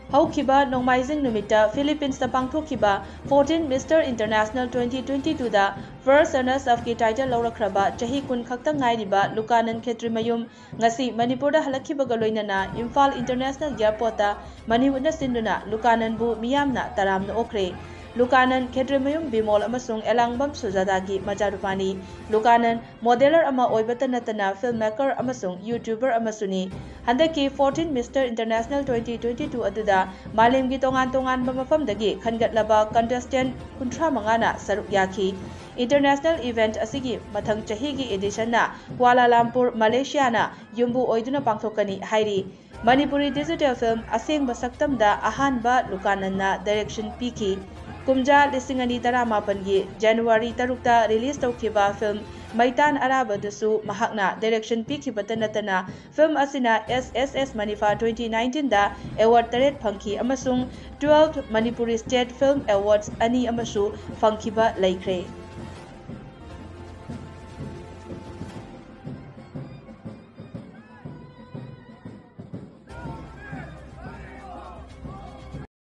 Haukiba Nongmaizing Numita, Philippines the Pangthokiba, 14 Mr. International 2022 da, First Runners of the title Laurakraba, Chahi Kun Khaktang Ngairiba, Lukananda Kshetrimayum, Ngasi, Manipurda Halakiba Galoinana, Imphal International Airport, Manipurna Sinduna, Lukananda Miyamna, Taramna Okre. Lukananda Kshetrimayum Bimol Amasung Elangbam Sujadagi Majarupani, Lukananda modeler ama oibata natana filmmaker amasung YouTuber amasuni, handaki 14 Mr. International 2022 aduda malemgi tongan mafamdagi khangatlaba contestant kuntra mangana saruk yaki. International event asigi mathang chahigi edition na Kuala Lumpur, Malaysia na yumbu oiduna pangthokani hairi. Manipuri digital film aseng basaktamda ahanba Lukananda direction piki. Kumja Lisingani Taramapangi, January Tarukta release Tokiba film Maitan Arabadusu Mahakna direction Piki Batanatana film Asina SSS Manifa 2019 da award Taret Punky Amasung 12 Manipuri State Film Awards Ani Amasu Funkiba Laikre.